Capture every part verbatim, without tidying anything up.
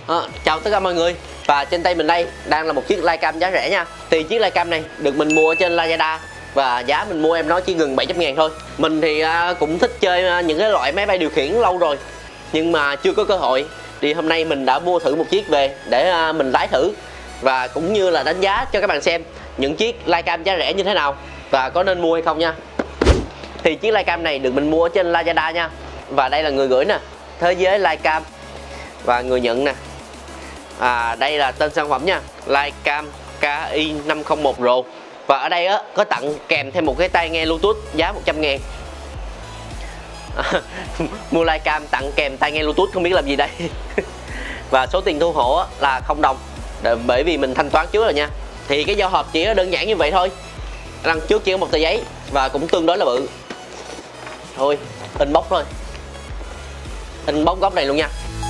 À, chào tất cả mọi người. Và trên tay mình đây đang là một chiếc Livecam giá rẻ nha. Thì chiếc Livecam này được mình mua trên Lazada và giá mình mua em nó chỉ gần bảy trăm ngàn thôi. Mình thì uh, cũng thích chơi uh, những cái loại máy bay điều khiển lâu rồi, nhưng mà chưa có cơ hội. Thì hôm nay mình đã mua thử một chiếc về để uh, mình lái thử, và cũng như là đánh giá cho các bạn xem những chiếc Livecam giá rẻ như thế nào và có nên mua hay không nha. Thì chiếc Livecam này được mình mua trên Lazada nha. Và đây là người gửi nè, Thế Giới Livecam. Và người nhận nè, à, đây là tên sản phẩm nha, Livecam K I năm không một Pro. Và ở đây á, có tặng kèm thêm một cái tai nghe Bluetooth giá một trăm ngàn. à, Mua Livecam tặng kèm tai nghe Bluetooth không biết làm gì đây. Và số tiền thu hộ á, là không đồng, bởi vì mình thanh toán trước rồi nha. Thì cái giao hộp chỉ đơn giản như vậy thôi. Đằng trước chỉ có một tờ giấy và cũng tương đối là bự. Thôi, inbox thôi, inbox góc này luôn nha.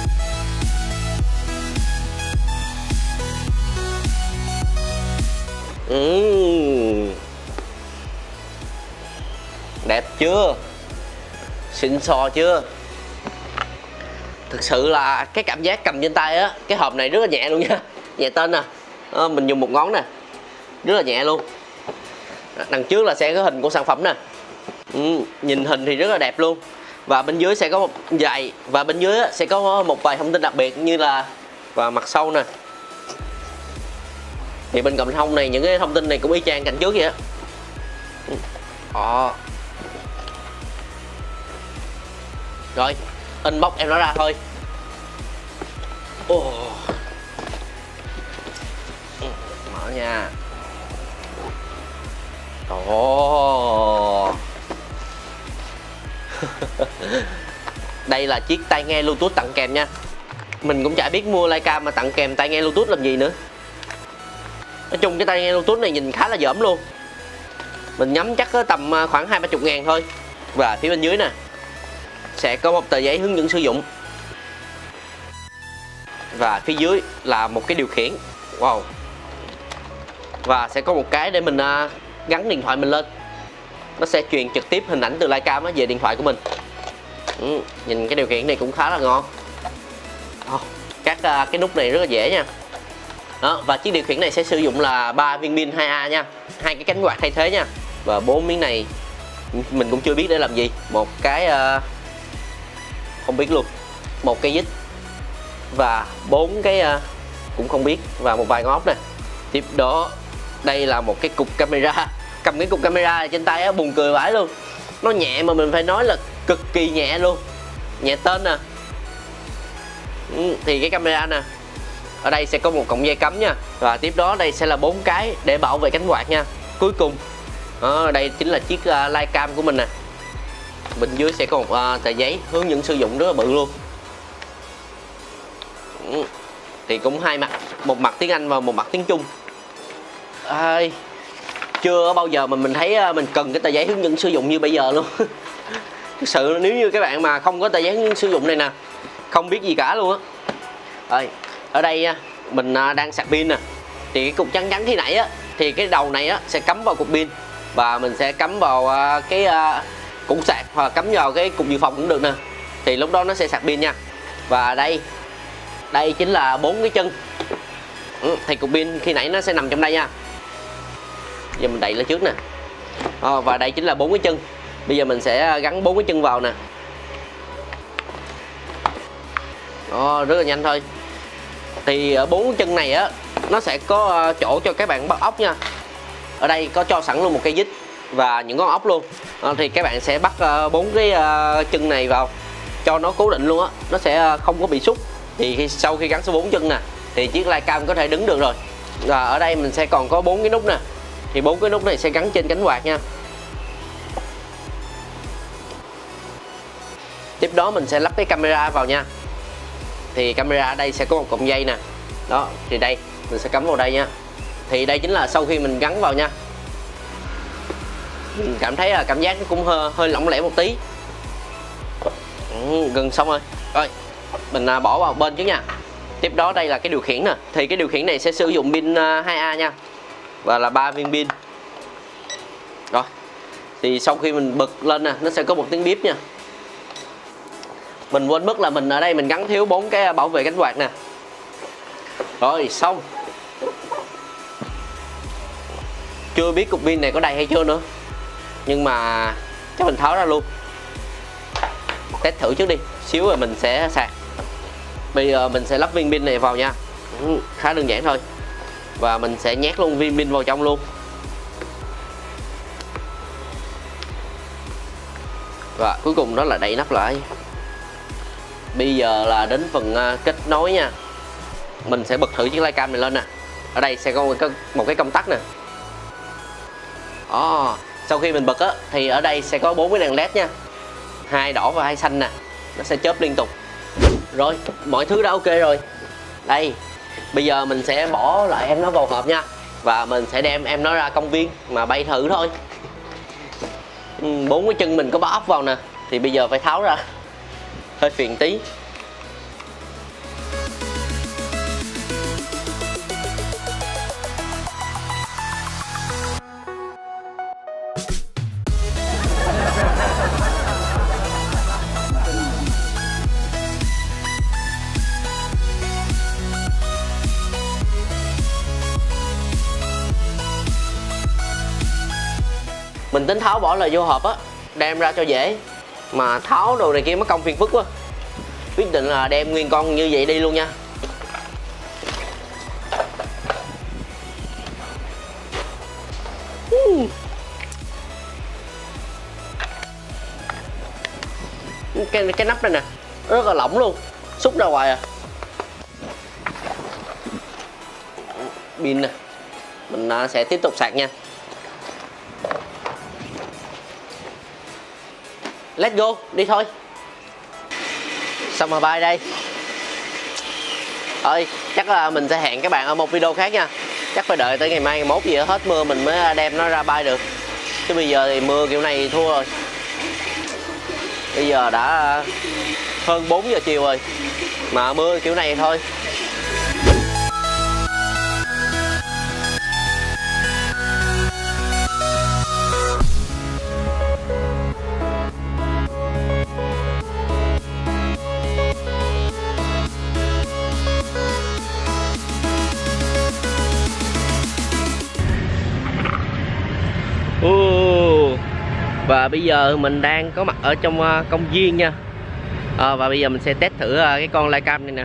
uhm. Đẹp chưa, xịn sò chưa. Thực sự là cái cảm giác cầm trên tay á, cái hộp này rất là nhẹ luôn nha. Nhẹ tên nè, à, mình dùng một ngón nè, rất là nhẹ luôn. Đằng trước là sẽ có hình của sản phẩm nè. ừ, Nhìn hình thì rất là đẹp luôn. Và bên dưới sẽ có một vài, và bên dưới sẽ có một vài thông tin đặc biệt như là và mặt sau nè. Thì bên cạnh hông này, những cái thông tin này cũng y chang cạnh trước vậy á. Đó. Rồi, inbox em nó ra thôi. oh. Mở nha. Ồ. Đây là chiếc tai nghe Bluetooth tặng kèm nha. Mình cũng chả biết mua Livecam mà tặng kèm tai nghe Bluetooth làm gì nữa. Nói chung cái tai nghe Bluetooth này nhìn khá là dởm luôn. Mình nhắm chắc có tầm khoảng hai ba chục ngàn thôi. Và phía bên dưới nè sẽ có một tờ giấy hướng dẫn sử dụng. Và phía dưới là một cái điều khiển. Wow. Và sẽ có một cái để mình uh, gắn điện thoại mình lên. Nó sẽ truyền trực tiếp hình ảnh từ Livecam về điện thoại của mình. ừ, Nhìn cái điều khiển này cũng khá là ngon. oh, Các uh, cái nút này rất là dễ nha. Đó, và chiếc điều khiển này sẽ sử dụng là ba viên pin hai A nha, hai cái cánh quạt thay thế nha. Và bốn miếng này mình cũng chưa biết để làm gì. Một cái uh, không biết luôn. Một cây dít và bốn cái uh, cũng không biết, và một vài ngón ốc nè. Tiếp đó đây là một cái cục camera. Cầm cái cục camera trên tay á, buồn cười vãi luôn. Nó nhẹ mà mình phải nói là cực kỳ nhẹ luôn. Nhẹ tên nè. ừ, Thì cái camera nè, ở đây sẽ có một cọng dây cắm nha. Và tiếp đó đây sẽ là bốn cái để bảo vệ cánh quạt nha. Cuối cùng đó, đây chính là chiếc uh, Livecam của mình nè. Bên dưới sẽ có một uh, tờ giấy hướng dẫn sử dụng rất là bự luôn. ừ. Thì cũng hai mặt, một mặt tiếng Anh và một mặt tiếng Trung. à, Chưa bao giờ mà mình thấy uh, mình cần cái tờ giấy hướng dẫn sử dụng như bây giờ luôn. Thực sự nếu như các bạn mà không có tờ giấy hướng dẫn sử dụng này nè, không biết gì cả luôn á. Rồi, ở đây mình đang sạc pin nè. Thì cái cục trắng trắng khi nãy á, thì cái đầu này á sẽ cắm vào cục pin, và mình sẽ cắm vào cái củ sạc hoặc cắm vào cái cục dự phòng cũng được nè. Thì lúc đó nó sẽ sạc pin nha. Và đây, đây chính là bốn cái chân. ừ, Thì cục pin khi nãy nó sẽ nằm trong đây nha. Giờ mình đẩy lên trước nè. à, Và đây chính là bốn cái chân. Bây giờ mình sẽ gắn bốn cái chân vào nè. Đó, rất là nhanh thôi. Thì ở bốn chân này á, nó sẽ có chỗ cho các bạn bắt ốc nha. Ở đây có cho sẵn luôn một cây vít và những con ốc luôn. à, Thì các bạn sẽ bắt bốn cái uh, chân này vào cho nó cố định luôn á. Nó sẽ không có bị xúc. Thì khi, sau khi gắn số bốn chân nè, thì chiếc Livecam có thể đứng được rồi. Và ở đây mình sẽ còn có bốn cái nút nè. Thì bốn cái nút này sẽ gắn trên cánh quạt nha. Tiếp đó mình sẽ lắp cái camera vào nha. Thì camera ở đây sẽ có một cọng dây nè. Đó, thì đây mình sẽ cắm vào đây nha. Thì đây chính là sau khi mình gắn vào nha. Mình cảm thấy là cảm giác nó cũng hơi, hơi lỏng lẻo một tí. ừ, Gần xong rồi. Rồi, mình bỏ vào bên trước nha. Tiếp đó đây là cái điều khiển nè. Thì cái điều khiển này sẽ sử dụng pin hai A nha. Và là ba viên pin. Rồi, thì sau khi mình bật lên nè, nó sẽ có một tiếng bíp nha. Mình quên mất là mình ở đây mình gắn thiếu bốn cái bảo vệ cánh quạt nè. Rồi xong. Chưa biết cục pin này có đầy hay chưa nữa, nhưng mà chắc mình tháo ra luôn, test thử trước đi, xíu rồi mình sẽ sạc. Bây giờ mình sẽ lắp viên pin này vào nha. Ừ, khá đơn giản thôi. Và mình sẽ nhét luôn viên pin vào trong luôn. Và cuối cùng đó là đậy nắp lại. Bây giờ là đến phần uh, kết nối nha. Mình sẽ bật thử chiếc Livecam này lên nè. Ở đây sẽ có một cái, một cái công tắc nè. Oh, sau khi mình bật á thì ở đây sẽ có bốn cái đèn led nha, hai đỏ và hai xanh nè, nó sẽ chớp liên tục. Rồi mọi thứ đã ok rồi. Đây bây giờ mình sẽ bỏ lại em nó vào hộp nha, và mình sẽ đem em nó ra công viên mà bay thử thôi. Bốn cái chân mình có bó ốc vào nè, thì bây giờ phải tháo ra, hơi phiền tí. Mình tính tháo bỏ lại vô hộp á, đem ra cho dễ, mà tháo đồ này kia mất công phiền phức quá, quyết định là đem nguyên con như vậy đi luôn nha. Cái, cái nắp này nè rất là lỏng luôn, xúc ra ngoài à. Pin nè, mình sẽ tiếp tục sạc nha. Let's go, đi thôi. Xong rồi bye đây. Thôi, chắc là mình sẽ hẹn các bạn ở một video khác nha. Chắc phải đợi tới ngày mai, ngày mốt gì đó hết mưa mình mới đem nó ra bay được. Chứ bây giờ thì mưa kiểu này thua rồi. Bây giờ đã hơn bốn giờ chiều rồi, mà mưa kiểu này thôi. Uh, và bây giờ mình đang có mặt ở trong uh, công viên nha. À, và bây giờ mình sẽ test thử uh, cái con Livecam này nè.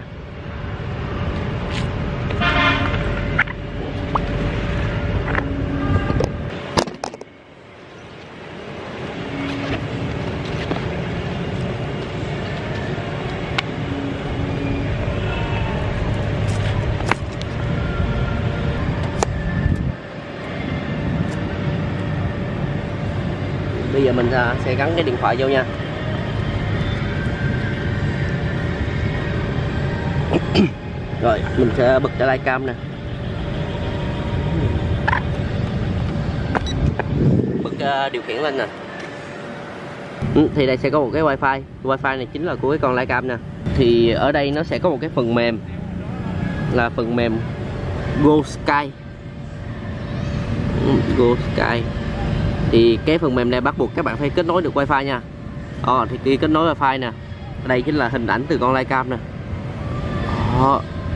Bây giờ mình sẽ gắn cái điện thoại vô nha. Rồi mình sẽ bật cái Livecam nè, bật uh, điều khiển lên nè. Ừ, thì đây sẽ có một cái wifi. Wifi này chính là của cái con Livecam nè. Thì ở đây nó sẽ có một cái phần mềm là phần mềm GoSky. ừ, GoSky. Thì cái phần mềm này bắt buộc các bạn phải kết nối được wifi nha. Ờ, thì khi kết nối wifi nè, đây chính là hình ảnh từ con Livecam nè. Đó.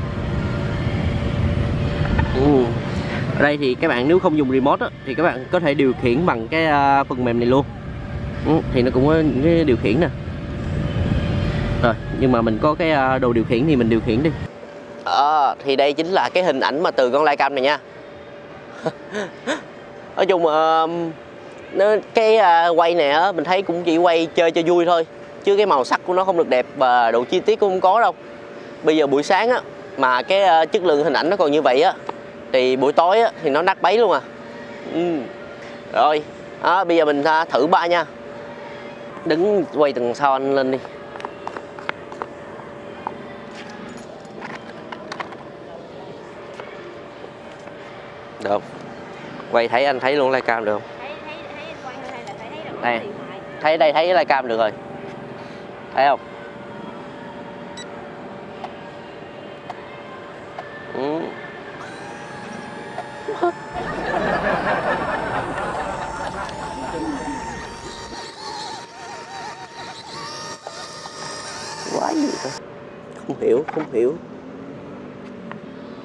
Ừ. Ở đây thì các bạn nếu không dùng remote á, thì các bạn có thể điều khiển bằng cái uh, phần mềm này luôn. Ừ, thì nó cũng có những cái điều khiển nè. Rồi, nhưng mà mình có cái uh, đồ điều khiển thì mình điều khiển đi. Ờ, thì đây chính là cái hình ảnh mà từ con Livecam này nha. Nói chung uh, nó cái uh, quay này á, mình thấy cũng chỉ quay chơi cho vui thôi, chứ cái màu sắc của nó không được đẹp và độ chi tiết cũng không có đâu. Bây giờ buổi sáng á mà cái uh, chất lượng hình ảnh nó còn như vậy á, thì buổi tối á thì nó nát bấy luôn à. ừ. Rồi đó, bây giờ mình uh, thử ba nha. Đứng quay từng sau anh lên đi. Được không? Quay thấy anh thấy luôn Livecam được không? Đây, thấy đây thấy Livecam được rồi, thấy không? Ừ. Quá gì vậy? Không hiểu, không hiểu.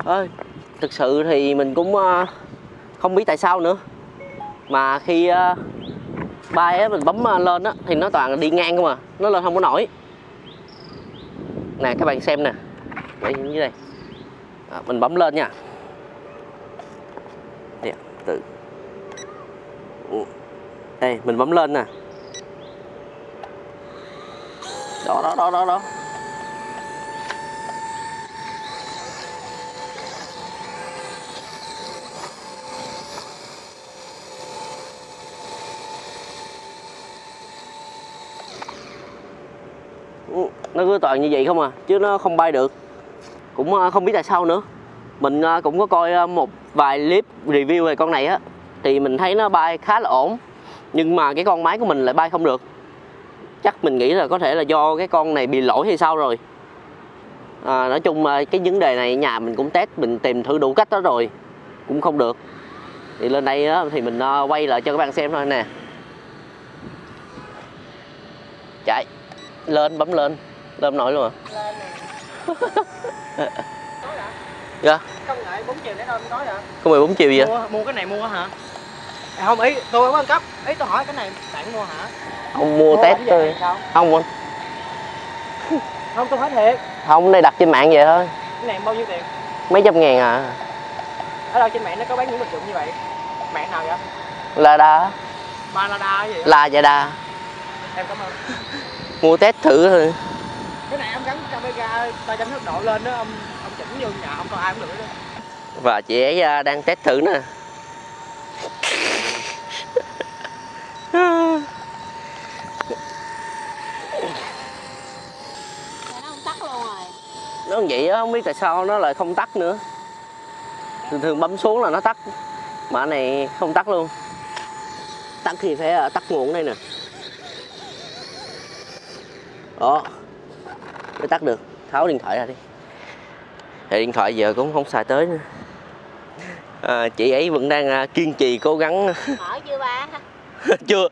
ơi, thực sự thì mình cũng uh, không biết tại sao nữa mà khi uh, bay á mình bấm uh, lên á thì nó toàn đi ngang không à, nó lên không có nổi. Nè các bạn xem nè, đây dưới đây, à, mình bấm lên nha. Đây, từ đây mình bấm lên nè, đó đó đó đó đó. Nó cứ toàn như vậy không à, chứ nó không bay được. Cũng không biết tại sao nữa. Mình cũng có coi một vài clip review về con này á, thì mình thấy nó bay khá là ổn, nhưng mà cái con máy của mình lại bay không được. Chắc mình nghĩ là có thể là do cái con này bị lỗi hay sao rồi. à, Nói chung cái vấn đề này nhà mình cũng test, mình tìm thử đủ cách đó rồi cũng không được. Thì lên đây á, thì mình quay lại cho các bạn xem thôi nè. Chạy lên, bấm lên, lên nổi luôn à. Dạ. Công nghệ bốn chiều để đâu nói hả? Công nghệ bốn chiều gì vậy? Mua, mua cái này mua hả? À, không, ý tôi không có cấp. Ý tôi hỏi cái này bạn mua hả? Không mua, mua test thôi. Không mua. Không, tôi hỏi thiệt. Không, đây đặt trên mạng vậy thôi. Cái này bao nhiêu tiền? Mấy trăm ngàn à. Ở đâu trên mạng nó có bán những vật dụng như vậy? Mạng nào vậy? Lada. Ba Lada cái gì? Lazada. Em cảm ơn. Mua test thử thôi. Cái này em gắn camera ba trăm sáu mươi độ lên đó, ông ông chỉnh vô nhà ông coi ai cũng được đó. Và chị ấy đang test thử nè. Nó không tắt luôn rồi. Nó vậy á, không biết tại sao nó lại không tắt nữa. Thường thường bấm xuống là nó tắt, mà cái này không tắt luôn. Tắt thì phải tắt nguồn đây nè. Đó, mới tắt được. Tháo điện thoại ra đi. Thì điện thoại giờ cũng không xài tới nữa. À, chị ấy vẫn đang uh, kiên trì cố gắng. Mở chưa ba? Chưa.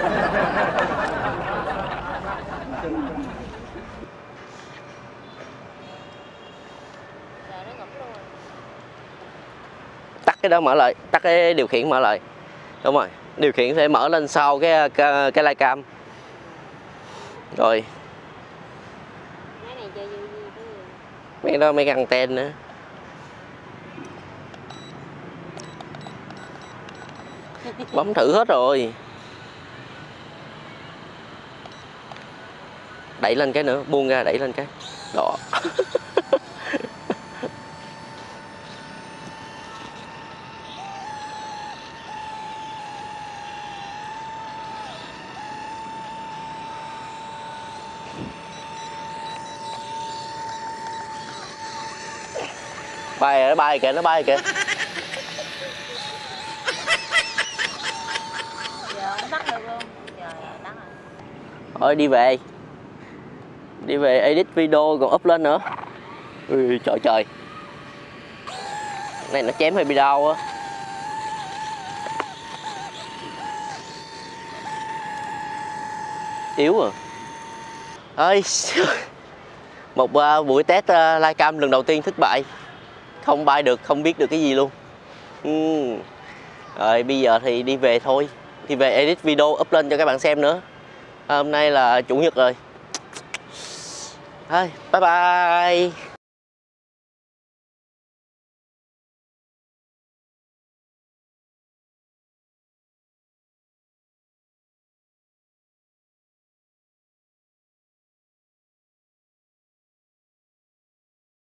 Tắt cái đó mở lại, tắt cái điều khiển mở lại. Đúng rồi, điều khiển phải mở lên sau cái cái, cái live cam. Rồi. Cái này chơi vui vui cái gì? Mấy đó mấy cái anten nữa. Bấm thử hết rồi. Đẩy lên cái nữa, buông ra đẩy lên cái. Đó. Bay rồi, nó bay kìa, nó bay kìa. Giờ nó tắt được luôn. Giờ tắt rồi. Thôi đi về. Đi về edit video còn up lên nữa. Ui trời trời. Này nó chém hơi bị đau á. Yếu à. Ơi. Một uh, buổi test uh, live cam lần đầu tiên thất bại. Không bay được, không biết được cái gì luôn. uhm. Rồi bây giờ thì đi về thôi. Đi về edit video up lên cho các bạn xem nữa. à, Hôm nay là chủ nhật rồi. Thôi, bye bye.